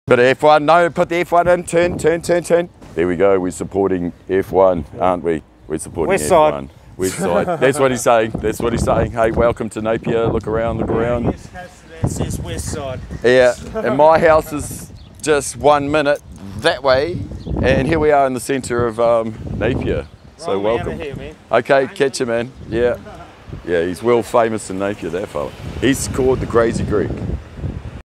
But F1, no, put the F1 in, turn. There we go, we're supporting F1, aren't we? We're supporting West F1. side. West side. That's what he's saying. That's what he's saying. Hey, welcome to Napier. Look around, look around. That says west side. Yeah, and my house is just 1 minute that way, and here we are in the centre of Napier. So Wrong welcome. man here, man. Okay, catch you, man. Yeah, he's world famous in Napier, that fella. He's called the Crazy Greek.